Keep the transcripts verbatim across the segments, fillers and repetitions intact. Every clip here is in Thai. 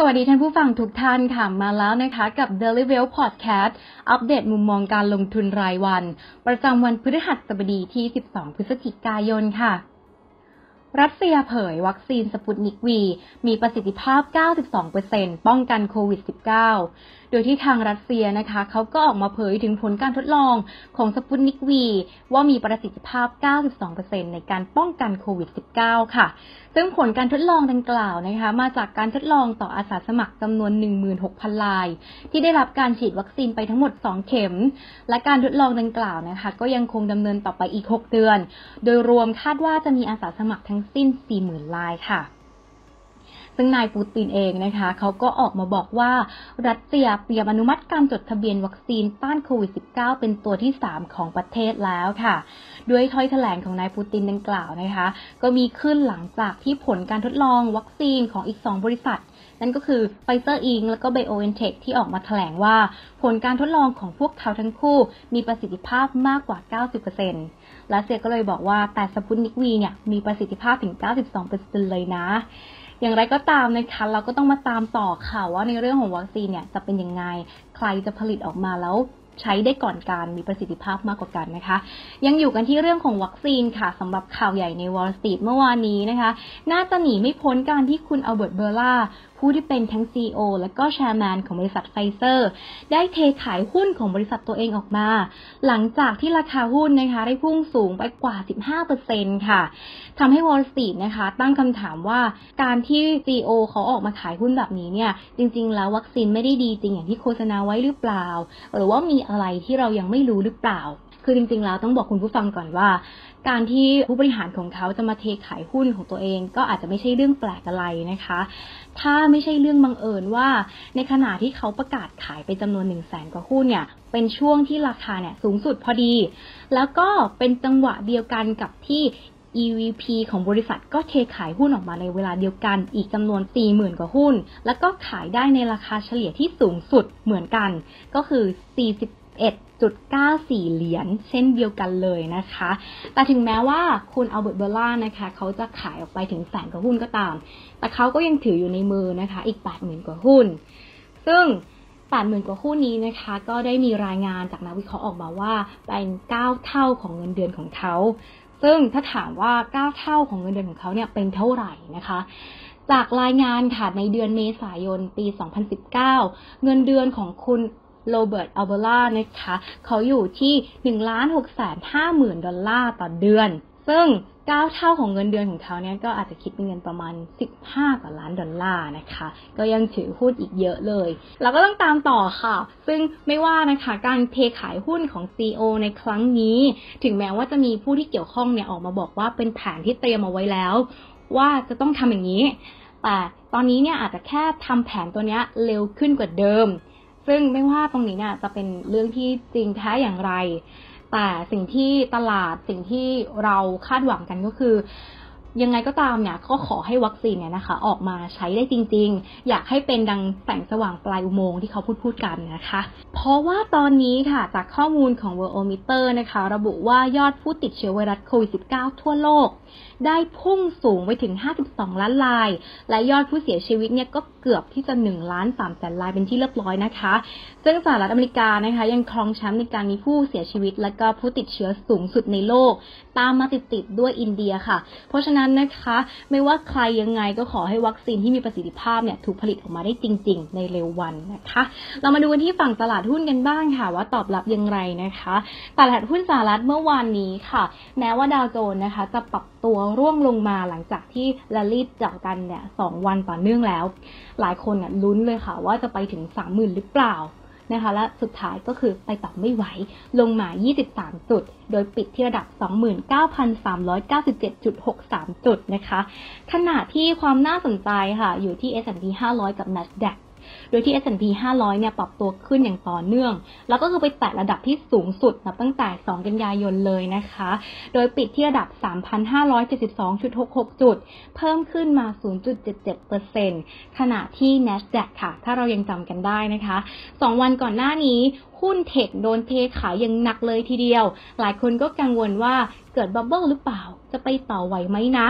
สวัสดีท่านผู้ฟังทุกท่านค่ะมาแล้วนะคะกับ Daily Wealth Podcast อัปเดตมุมมองการลงทุนรายวันประจำวันพฤหัสบดีที่สิบสองพฤศจิกายนค่ะรัสเซียเผยวัคซีนสปุตนิก วี มีประสิทธิภาพ เก้าสิบสองเปอร์เซ็นต์ ป้องกันโควิด สิบเก้า โดยที่ทางรัสเซียนะคะเขาก็ออกมาเผยถึงผลการทดลองของสปุตนิก วี ว่ามีประสิทธิภาพ เก้าสิบสองเปอร์เซ็นต์ ในการป้องกันโควิด สิบเก้า ค่ะซึ่งผลการทดลองดังกล่าวนะคะมาจากการทดลองต่ออาสาสมัครจำนวน หนึ่งหมื่นหกพัน รายที่ได้รับการฉีดวัคซีนไปทั้งหมดสองเข็มและการทดลองดังกล่าวนะคะก็ยังคงดำเนินต่อไปอีกหกเดือนโดยรวมคาดว่าจะมีอาสาสมัครทั้งสิ้น สี่หมื่น รายค่ะซึ่งนายปูตินเองนะคะเขาก็ออกมาบอกว่ารัสเซียเตรียมอนุมัติการจดทะเบียนวัคซีนต้านโควิด สิบเก้า เป็นตัวที่สามของประเทศแล้วค่ะด้วยถ้อยแถลงของนายปูตินดังกล่าวนะคะก็มีขึ้นหลังจากที่ผลการทดลองวัคซีนของอีกสองบริษัทนั่นก็คือ Pfizer อิง แล้วก็ BioNTech ที่ออกมาแถลงว่าผลการทดลองของพวกเขาทั้งคู่มีประสิทธิภาพมากกว่า เก้าสิบเปอร์เซ็นต์ รัสเซียก็เลยบอกว่าแต่สปุตนิก วี เนี่ยมีประสิทธิภาพถึง เก้าสิบสองเปอร์เซ็นต์ เลยนะอย่างไรก็ตามนะคะเราก็ต้องมาตามต่อค่ะว่าในเรื่องของวัคซีนเนี่ยจะเป็นยังไงใครจะผลิตออกมาแล้วใช้ได้ก่อนการมีประสิทธิภาพมากกว่ากันนะคะยังอยู่กันที่เรื่องของวัคซีนค่ะสำหรับข่าวใหญ่ใน Wall Street เมื่อวานนี้นะคะน่าจะหนีไม่พ้นการที่คุณอัลเบิร์ต เบอร์ล่าผู้ที่เป็นทั้ง ซี อี โอ และก็แชร์แมนของบริษัทไฟเซอร์ได้เทขายหุ้นของบริษัทตัวเองออกมาหลังจากที่ราคาหุ้นนะคะได้พุ่งสูงไปกว่า สิบห้าเปอร์เซ็นต์ ค่ะทำให้ Wall Street นะคะตั้งคำถามว่าการที่ ซี อี โอ เขาออกมาขายหุ้นแบบนี้เนี่ยจริงๆแล้ววัคซีนไม่ได้ดีจริงอย่างที่โฆษณาไว้หรือเปล่าหรือว่ามีอะไรที่เรายังไม่รู้หรือเปล่าคือจริงๆแล้วต้องบอกคุณผู้ฟังก่อนว่าการที่ผู้บริหารของเขาจะมาเทขายหุ้นของตัวเองก็อาจจะไม่ใช่เรื่องแปลกอะไรนะคะถ้าไม่ใช่เรื่องบังเอิญว่าในขณะที่เขาประกาศขายไปจำนวน หนึ่งแสน กว่าหุ้นเนี่ยเป็นช่วงที่ราคาเนี่ยสูงสุดพอดีแล้วก็เป็นจังหวะเดียวกันกับที่ อี วี พี ของบริษัทก็เทขายหุ้นออกมาในเวลาเดียวกันอีกจำนวน สี่หมื่น กว่าหุ้นแล้วก็ขายได้ในราคาเฉลี่ยที่สูงสุดเหมือนกันก็คือ สี่สิบเอ็ดจุดเก้าสี่ เหรียญเช่นเดียวกันเลยนะคะแต่ถึงแม้ว่าคุณอัลเบิร์ต เบอร์ล่านะคะเขาจะขายออกไปถึงแสนกว่าหุ้นก็ตามแต่เขาก็ยังถืออยู่ในมือนะคะอีก แปดหมื่น กว่าหุ้นซึ่งแปดหมื่น กว่าหุ้นนี้นะคะก็ได้มีรายงานจากนักวิเคราะห์ออกมาว่าเป็นเก้าเท่าของเงินเดือนของเขาซึ่งถ้าถามว่าเก้าเท่าของเงินเดือนของเขาเนี่ยเป็นเท่าไหร่นะคะจากรายงานค่ะในเดือนเมษายนปีสองพันสิบเก้าเงินเดือนของคุณโรเบิร์ต อัลเบอร่านะคะเขาอยู่ที่ หนึ่งล้านหกแสนห้าหมื่น ดอลลาร์ต่อเดือนซึ่งเก้าเท่าของเงินเดือนของเขาเนี่ยก็อาจจะคิดเป็นเงินประมาณสิบห้ากว่าล้านดอลลาร์นะคะก็ยังถือหุ้นอีกเยอะเลยเราก็ต้องตามต่อค่ะซึ่งไม่ว่านะคะการเทขายหุ้นของ ซี อี โอ ในครั้งนี้ถึงแม้ว่าจะมีผู้ที่เกี่ยวข้องเนี่ยออกมาบอกว่าเป็นแผนที่เตรียมเอาไว้แล้วว่าจะต้องทำอย่างนี้แต่ตอนนี้เนี่ยอาจจะแค่ทำแผนตัวเนี้ยเร็วขึ้นกว่าเดิมซึ่งไม่ว่าตรงนี้เนี่ยจะเป็นเรื่องที่จริงแท้อย่างไรแต่สิ่งที่ตลาดสิ่งที่เราคาดหวังกันก็คือยังไงก็ตามเนี่ยก็ขอให้วัคซีนเนี่ยนะคะออกมาใช้ได้จริงๆอยากให้เป็นดังแสงสว่างปลายอุโมงค์ที่เขาพูดพูดกันนะคะเพราะว่าตอนนี้ค่ะจากข้อมูลของ Worldometer นะคะระบุว่ายอดผู้ติดเชื้อไวรัสโควิด สิบเก้า ทั่วโลกได้พุ่งสูงไปถึงห้าสิบสองล้านรายและยอดผู้เสียชีวิตเนี่ยก็เกือบที่จะหนึ่งล้านสามแสนรายเป็นที่เรียบร้อยนะคะซึ่งสหรัฐอเมริกานะคะยังครองแชมป์ในการมีผู้เสียชีวิตและก็ผู้ติดเชื้อสูงสุดในโลกตามมาติดๆด้วยอินเดียค่ะเพราะฉะนั้นนะคะไม่ว่าใครยังไงก็ขอให้วัคซีนที่มีประสิทธิภาพเนี่ยถูกผลิตออกมาได้จริงๆในเร็ววันนะคะเรามาดูกันที่ฝั่งตลาดหุ้นกันบ้างค่ะว่าตอบรับอย่างไรนะคะตลาดหุ้นสหรัฐเมื่อวานนี้ค่ะแม้ว่าดาวโจนส์นะคะจะปรับตัวร่วงลงมาหลังจากที่แรลลี่จากกันเนี่ยสองวันต่อเนื่องแล้วหลายคนเนี่ยลุ้นเลยค่ะว่าจะไปถึง สามหมื่น หรือเปล่านะคะและสุดท้ายก็คือไปต่อไม่ไหวลงมายี่สิบสามจุดโดยปิดที่ระดับ สองหมื่นเก้าพันสามร้อยเก้าสิบเจ็ดจุดหกสาม จุดนะคะขณะที่ความน่าสนใจค่ะอยู่ที่ เอส แอนด์ พี ห้าร้อยกับ NASDAQโดยที่ เอส แอนด์ พี ห้าร้อยเนี่ยปรับตัวขึ้นอย่างต่อเนื่องแล้วก็คือไปแตะระดับที่สูงสุดนับตั้งแต่สองกันยายนเลยนะคะโดยปิดที่ระดับ สามพันห้าร้อยเจ็ดสิบสองจุดหกหก จุดเพิ่มขึ้นมา ศูนย์จุดเจ็ดเจ็ดเปอร์เซ็นต์ ขณะที่ NASDAQ ค่ะถ้าเรายังจำกันได้นะคะสองวันก่อนหน้านี้หุ้นเทคโดนเทขายอย่างหนักเลยทีเดียวหลายคนก็กังวลว่าเกิดบับเบิ้ลหรือเปล่าจะไปต่อไหวไหมนะ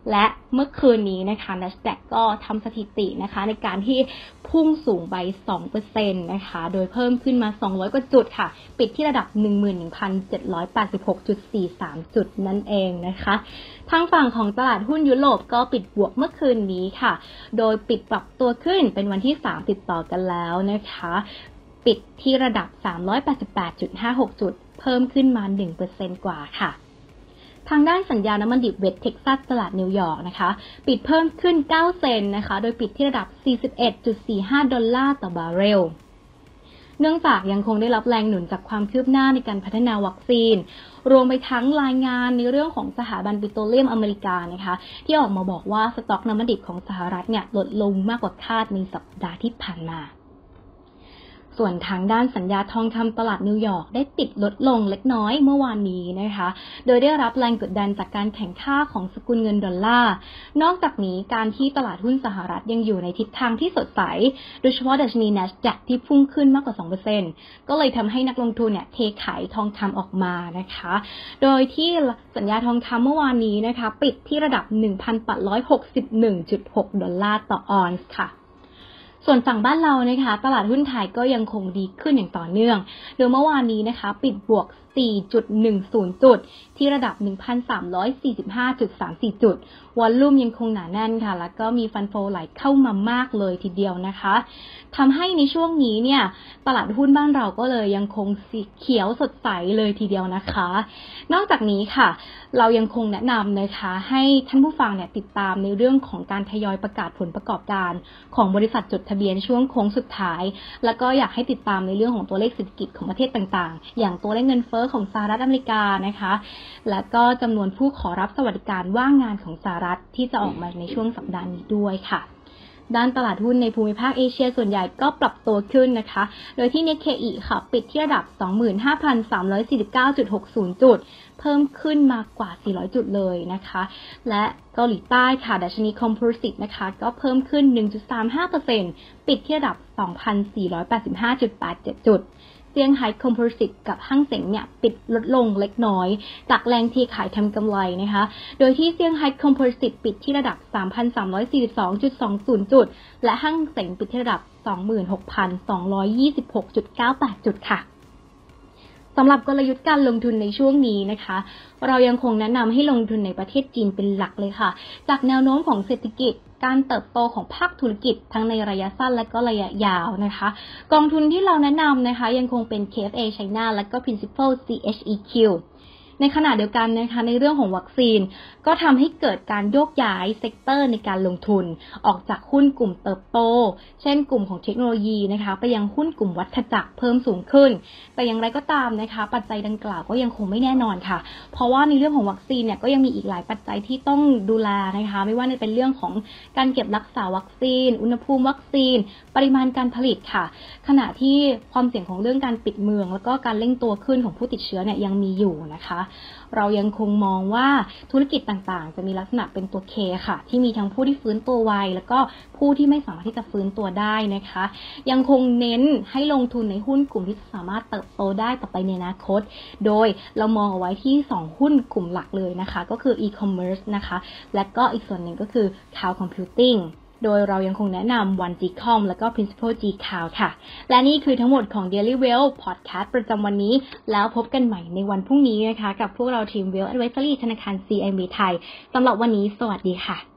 และเมื่อคืนนี้นะคะ NASDAQ ก็ทำสถิตินะคะในการที่พุ่งสูงไป สองเปอร์เซ็นต์ นะคะโดยเพิ่มขึ้นมาสองร้อยกว่าจุดค่ะปิดที่ระดับ หนึ่งหมื่นหนึ่งพันเจ็ดร้อยแปดสิบหกจุดสี่สาม จุดนั่นเองนะคะทางฝั่งของตลาดหุ้นยุโรปก็ปิดบวกเมื่อคืนนี้ค่ะโดยปิดปรับตัวขึ้นเป็นวันที่สามติดต่อกันแล้วนะคะปิดที่ระดับ สามร้อยแปดสิบแปดจุดห้าหก จุดเพิ่มขึ้นมา หนึ่งเปอร์เซ็นต์ กว่าค่ะทางด้านสัญญาน้ำมันดิบเวสต์เท็กซัสตลาดนิวยอร์กนะคะปิดเพิ่มขึ้นเก้าเซนต์นะคะโดยปิดที่ระดับ สี่สิบเอ็ดจุดสี่ห้า ดอลลาร์ต่อบาร์เรลเนื่องจากยังคงได้รับแรงหนุนจากความคืบหน้าในการพัฒนาวัคซีนรวมไปทั้งรายงานในเรื่องของสถาบันปิโตรเลียมอเมริกานะคะที่ออกมาบอกว่าสต็อกน้ำมันดิบของสหรัฐเนี่ยลดลงมากกว่าคาดในสัปดาห์ที่ผ่านมาส่วนทางด้านสัญญาทองคำตลาดนิวยอร์กได้ปิดลดลงเล็กน้อยเมื่อวานนี้นะคะโดยได้รับแรงกดดันจากการแข่งค่าของสกุลเงินดอลลาร์นอกจากนี้การที่ตลาดหุ้นสหรัฐยังอยู่ในทิศทางที่สดใสโดยเฉพาะดัชนี NASDAQ ที่พุ่งขึ้นมากกว่า สองเปอร์เซ็นต์ ก็เลยทำให้นักลงทุนเนี่ยเทขายทองคำออกมานะคะโดยที่สัญญาทองคำเมื่อวานนี้นะคะปิดที่ระดับ หนึ่งพันแปดร้อยหกสิบเอ็ดจุดหก ดอลลาร์ต่อออนซ์ค่ะส่วนฝั่งบ้านเรานะคะตลาดหุ้นไทยก็ยังคงดีขึ้นอย่างต่อเนื่องโดยเมื่อวานนี้นะคะปิดบวก สี่จุดหนึ่งศูนย์ จุดที่ระดับ หนึ่งพันสามร้อยสี่สิบห้าจุดสามสี่ จุดวอลลุ่มยังคงหนาแน่นค่ะแล้วก็มีฟันโฟไหลเข้ามามากเลยทีเดียวนะคะทำให้ในช่วงนี้เนี่ยตลาดหุ้นบ้านเราก็เลยยังคงสีเขียวสดใสเลยทีเดียวนะคะนอกจากนี้ค่ะเรายังคงแนะนำนะคะให้ท่านผู้ฟังเนี่ยติดตามในเรื่องของการทยอยประกาศผลประกอบการของบริษัทจดทะเบียนช่วงโค้งสุดท้ายแล้วก็อยากให้ติดตามในเรื่องของตัวเลขเศรษฐกิจของประเทศต่างๆอย่างตัวเลขเงินเฟ้อของสหรัฐอเมริกานะคะและก็จำนวนผู้ขอรับสวัสดิการว่างงานของสหรัฐที่จะออกมาในช่วงสัปดาห์นี้ด้วยค่ะด้านตลาดหุ้นในภูมิภาคเอเชียส่วนใหญ่ก็ปรับตัวขึ้นนะคะโดยที่ Nikkei ค่ะปิดที่ระดับ สองหมื่นห้าพันสามร้อยสี่สิบเก้าจุดหกศูนย์ จุดเพิ่มขึ้นมากว่าสี่ร้อยจุดเลยนะคะและเกาหลีใต้ค่ะดัชนีคอมโพสิตนะคะก็เพิ่มขึ้น หนึ่งจุดสามห้าเปอร์เซ็นต์ ปิดที่ระดับ สองพันสี่ร้อยแปดสิบห้าจุดแปดเจ็ด จุดเซี่ยงไฮ้คอมโพสิตกับห้างเส็งเนี่ยปิดลดลงเล็กน้อยจากแรงเทขายทำกำไรนะคะโดยที่เซี่ยงไฮ้คอมโพสิตปิดที่ระดับ สามพันสามร้อยสี่สิบสองจุดสองศูนย์ จุดและห้างเส็งปิดที่ระดับ สองหมื่นหกพันสองร้อยยี่สิบหกจุดเก้าแปด จุดค่ะสำหรับกลยุทธ์การลงทุนในช่วงนี้นะคะเรายังคงแนะนำให้ลงทุนในประเทศจีนเป็นหลักเลยค่ะจากแนวโน้มของเศรษฐกิจการเติบโตของภาคธุรกิจทั้งในระยะสั้นและก็ระยะยาวนะคะกองทุนที่เราแนะนำนะคะยังคงเป็น เค เอฟ เอ China และก็ Principal ซี เอช อี คิวในขณะเดียวกันนะคะในเรื่องของวัคซีนก็ทำให้เกิดการโยกย้ายเซกเตอร์ในการลงทุนออกจากหุ้นกลุ่มเติบโตเช่นกลุ่มของเทคโนโลยีนะคะไปยังหุ้นกลุ่มวัฏจักรเพิ่มสูงขึ้นแต่อย่างไรก็ตามนะคะปัจจัยดังกล่าวก็ยังคงไม่แน่นอนค่ะเพราะว่าในเรื่องของวัคซีนเนี่ยก็ยังมีอีกหลายปัจจัยที่ต้องดูแลนะคะไม่ว่าจะเป็นเรื่องของการเก็บรักษาวัคซีนอุณหภูมิวัคซีนปริมาณการผลิตค่ะขณะที่ความเสี่ยงของเรื่องการปิดเมืองแล้วก็การเร่งตัวขึ้นของผู้ติดเชื้อเนี่ยยังมีอยู่นะคะเรายังคงมองว่าธุรกิจต่างๆจะมีลักษณะเป็นตัว K ค่ะที่มีทั้งผู้ที่ฟื้นตัวไวแล้วก็ผู้ที่ไม่สามารถที่จะฟื้นตัวได้นะคะยังคงเน้นให้ลงทุนในหุ้นกลุ่มที่สามารถเติบโตได้ต่อไปในอนาคตโดยเรามองเอาไว้ที่สองหุ้นกลุ่มหลักเลยนะคะก็คือ e-commerce นะคะและก็อีกส่วนหนึ่งก็คือ cloud computingโดยเรายังคงแนะนำ วัน จี คอม และก็ Principal G Cloud ค่ะและนี่คือทั้งหมดของ Daily Wealth Podcast ประจำวันนี้แล้วพบกันใหม่ในวันพรุ่งนี้นะคะกับพวกเราทีม Wealth Advisory ธนาคาร ซี ไอ บี ไทยสำหรับวันนี้สวัสดีค่ะ